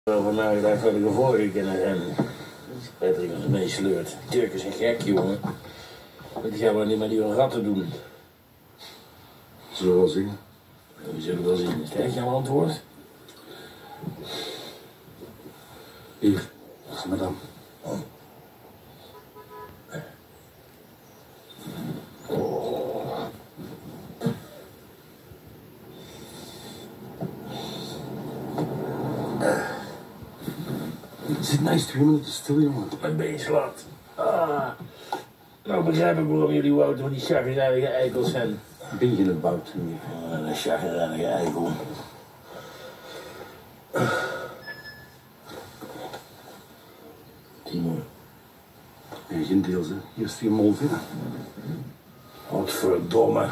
Over nagedacht wat ik er vorige keer en Patrick was meesleurt. Turken zijn gek, jongen. Dat gaan we niet met die ratten doen. Zullen we wel zien? We zullen wel zien. Krijg je een antwoord? Hier, dat is madame. Oh. Zit nou eens 2 minuten stil, jongen. Mijn been slaat. Nou begrijp ik waarom jullie Wouter van die chagrijnige eikels zijn. Ben je een bout hier? Een chagrijnige eikel. Timo. Nee, geen deels, hè. Hier is die mol in. Godverdomme.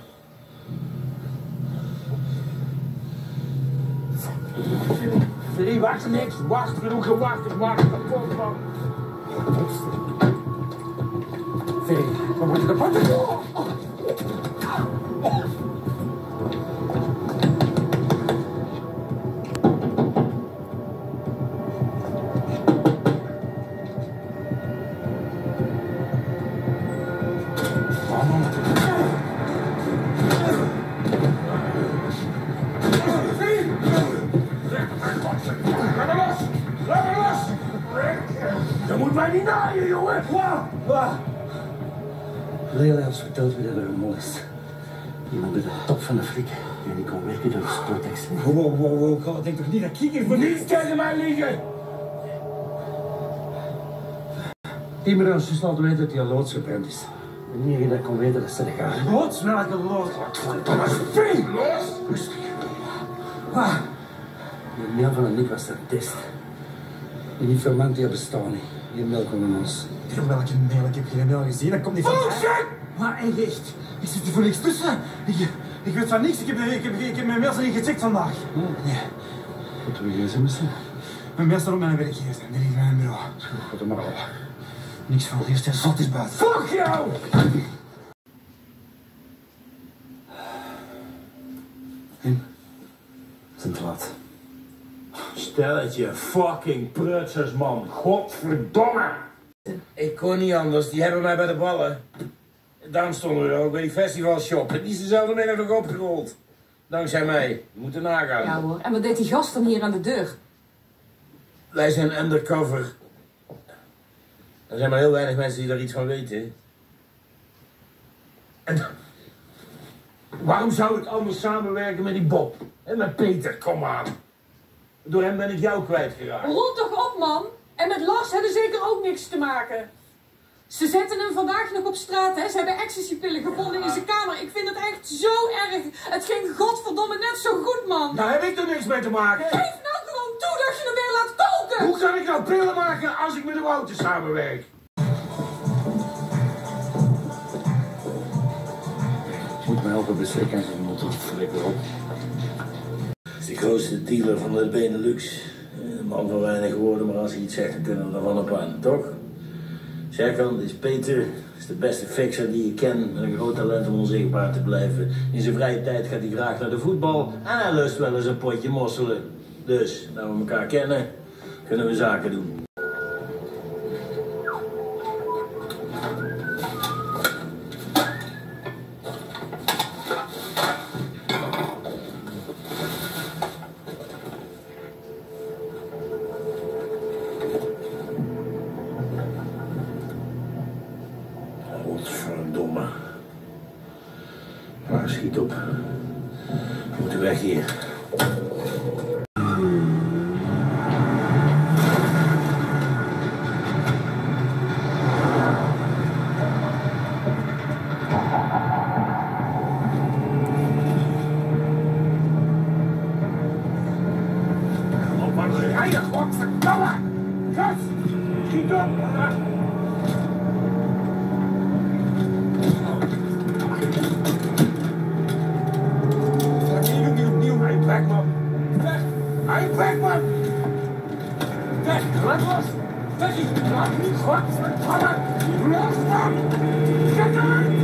Ferry, wacht niks. Wacht, genoeg gewacht. Ik maak het kapot, man. Ferry, we moeten de pakken. Dat moet mij niet naaien, jongen. Leila heeft verteld wie dat er een mol is. Iemand bij de top van de flik. En die kon werken door Sportex. Wow. God, denk toch niet dat ik hier voor Niet tegen mij liegen. Iemand ons dus laten weten dat hij al loods gebrand is. En niet dat kon weten dat ze er gaan. Loods? Welke loods? Godverdomme, spring! Rustig. De mail van Nick was een test. Die informant die bestaan niet. Die melk van ons. Welke mail? Ik heb geen mail gezien. Dat komt niet van... Bullshit! Maar echt, ik zit er voor niks tussen. Ik weet van niks. Ik heb mijn mails niet gecheckt vandaag. Nee. Wat wil je missen? Mijn mails staan op mijn werkgever. En die ligt bij mijn bureau. Goed, dan maar al. Niks van. Eerst en zot is buiten. Fuck jou! En? Het is te laat. Stel het je fucking prutsers, man. Godverdomme. Ik kon niet anders. Die hebben mij bij de ballen. Daarom stonden we ook bij die festivalshop. Die is dezelfde middag nog opgerold. Dankzij mij. Je moet er nagaan. Ja hoor. En wat deed die gast dan hier aan de deur? Wij zijn undercover. Er zijn maar heel weinig mensen die daar iets van weten. En waarom zou ik anders samenwerken met die Bob? En met Peter, kom aan. Door hem ben ik jou kwijtgeraakt. Rot toch op, man. En met Lars hebben zeker ook niks te maken. Ze zetten hem vandaag nog op straat, hè. Ze hebben ecstasy-pillen gevonden in zijn kamer. Ik vind het echt zo erg. Het ging godverdomme net zo goed, man. Daar heb ik er niks mee te maken. Geef nou gewoon toe dat je hem weer laat koken. Hoe kan ik nou pillen maken als ik met de Wouter samenwerk? Je moet me helpen beslikken en zijn motor flikker op. Het is de grootste dealer van de Benelux. Een man van weinig woorden, maar als hij iets zegt, dan kunnen we ervan op aan, toch? Serkan, dit is Peter. Dat is de beste fixer die ik ken. Met een groot talent om onzichtbaar te blijven. In zijn vrije tijd gaat hij graag naar de voetbal. En hij lust wel eens een potje mosselen. Dus, nou we elkaar kennen, kunnen we zaken doen. Godverdomme. Maar schiet op. We moeten weg hier. Op, wat rijden, godverdomme! Gas! Schiet op! Weg, man. Weg. Weg, man. Weg. Laat los. Weg. Laat niet. Godverdomme. Los, man. Get uit.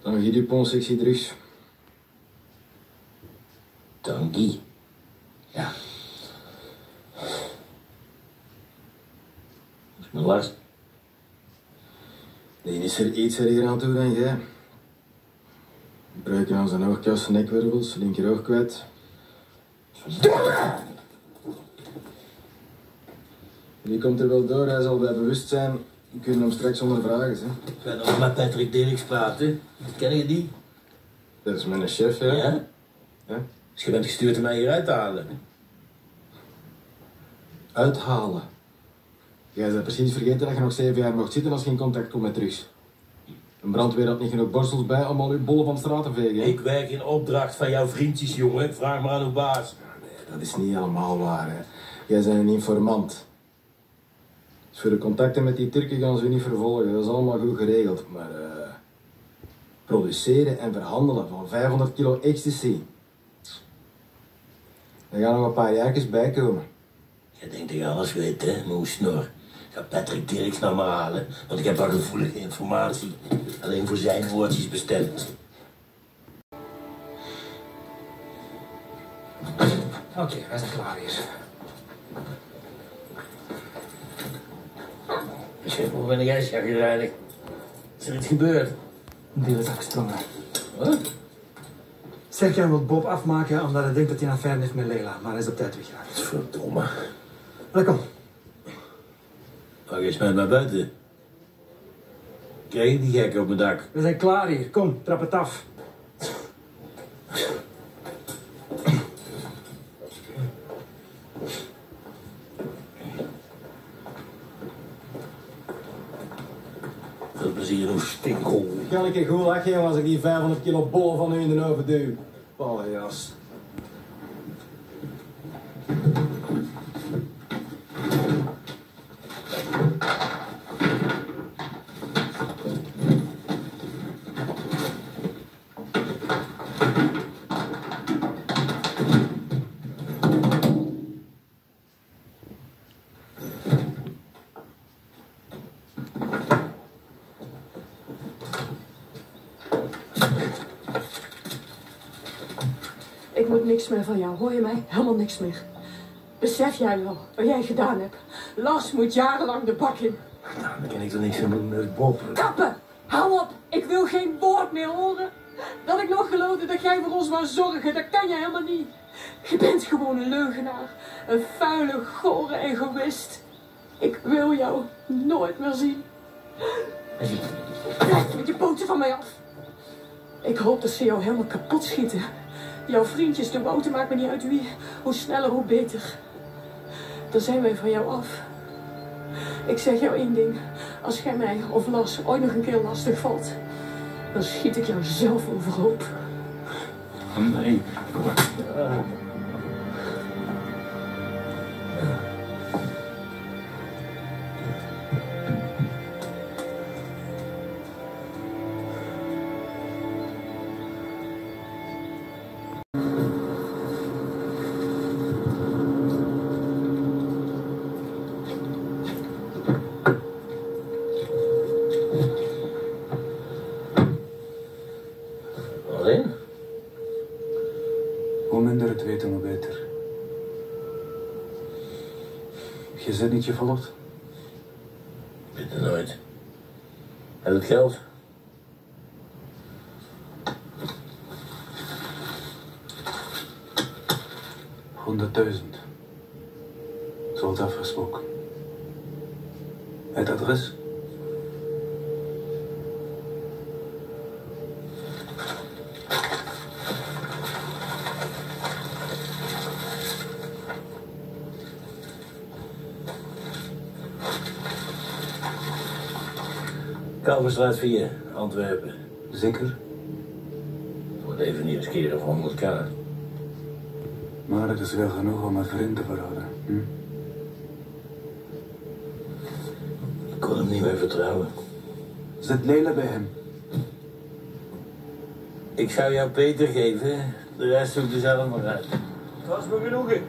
Dan Guy Dupont, sectie drugs. Tanguy. Ja. Dat is mijn last. Die is er iets erger aan toe dan jij. Gebruiken aan zijn oogkas, nekwervels, linker oog kwijt. Die komt er wel door, hij zal bij bewustzijn. We kunnen hem straks ondervragen. Hè. Ik ga nog met Patrick Dirks praten. Ken je die? Dat is mijn chef, ja. Ja? Ja? Dus je bent gestuurd om mij hier uit te halen. Uithalen. Jij bent precies vergeten dat je nog 7 jaar mocht zitten als je in contact komt met drugs. Een brandweer had niet genoeg borstels bij om al uw bollen van de straat te vegen. Hè? Ik werk in opdracht van jouw vriendjes, jongen. Vraag maar aan uw baas. Nee, dat is niet helemaal waar. Hè. Jij bent een informant. Dus voor de contacten met die Turken gaan ze u niet vervolgen. Dat is allemaal goed geregeld. Maar produceren en verhandelen van 500 kilo ecstasy. Er gaan nog een paar jaartjes bijkomen. Je denkt dat je alles weet, hè, moe snor. Ik ga Patrick Dirks naar me halen, want ik heb al gevoelige informatie. Alleen voor zijn woordjes bestemd. Oké, wij zijn klaar hier. Chef, hoe ben jij chagrijnig? Is er iets gebeurd? Een deel is afgesprongen. Wat? Serkan wil Bob afmaken omdat hij denkt dat hij een affaire heeft met Leila, maar hij is op tijd weggeraakt. Verdomme. Maar kom. Ga eens met naar buiten. Krijg je die gek op mijn dak? We zijn klaar hier. Kom, trap het af. Veel plezier, een stinkhol. Kan ik je goed lachen als ik die 500 kilo bollen van u in de oven duw? Paljas. Ik moet niks meer van jou, hoor je mij? Helemaal niks meer. Besef jij wel wat jij gedaan hebt? Lars moet jarenlang de bak in. Nou, dan kan ik er niks van doen met Bob. Kappen! Hou op! Ik wil geen woord meer horen. Dat ik nog geloofde dat jij voor ons wou zorgen, dat kan je helemaal niet. Je bent gewoon een leugenaar. Een vuile, gore egoïst. Ik wil jou nooit meer zien. Blijf met je poten van mij af. Ik hoop dat ze jou helemaal kapot schieten. Jouw vriendjes, de Wouter, maakt me niet uit wie. Hoe sneller, hoe beter. Dan zijn wij van jou af. Ik zeg jou één ding. Als jij mij of Lars ooit nog een keer lastig valt, dan schiet ik jou zelf overhoop. Nee. Alleen? Hoe minder het weten, hoe beter. Je zit niet gevolgd? Ik weet het nooit. Heb je het geld? $100.000. Zoals afgesproken. Het adres? Kalverstraat 4, Antwerpen. Zeker? Ik word even nieuwsgierig of 100k. Maar het is wel genoeg om een vriend te verhouden. Hm? Ik kon hem niet meer vertrouwen. Zit Leila bij hem? Ik zou jou Peter geven, de rest zoek er zelf maar uit. Het was me genoegen.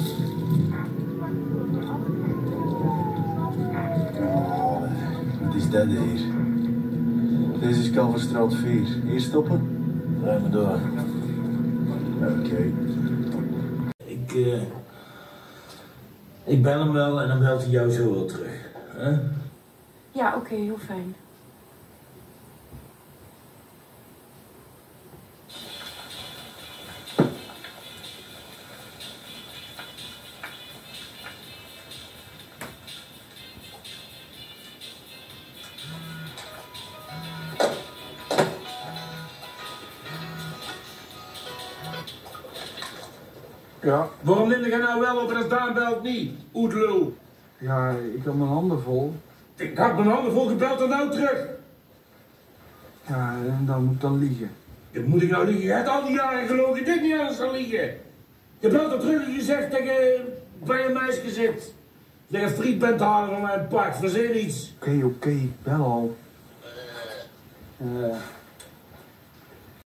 Wat is dat hier? Deze is Kalverstraat 4. Hier stoppen? Rijd maar door. Oké. Ik bel hem wel en dan belt hij jou zo wel terug. Hè? Ja, oké, heel fijn. Ja, Waarom neem je nou wel op en als Daan belt niet? Oedelul. ja, ik had mijn handen vol. Ik had mijn handen vol gebeld en nou terug. Ja, en dan moet ik dan liegen. Ja, moet ik nou liegen? Je hebt al die jaren gelogen, dit niet anders dan liegen. Je belt er terug en je zegt dat je bij een meisje zit. Dat je friet bent halen van mijn pak, verzin iets. Oké, ik bel al.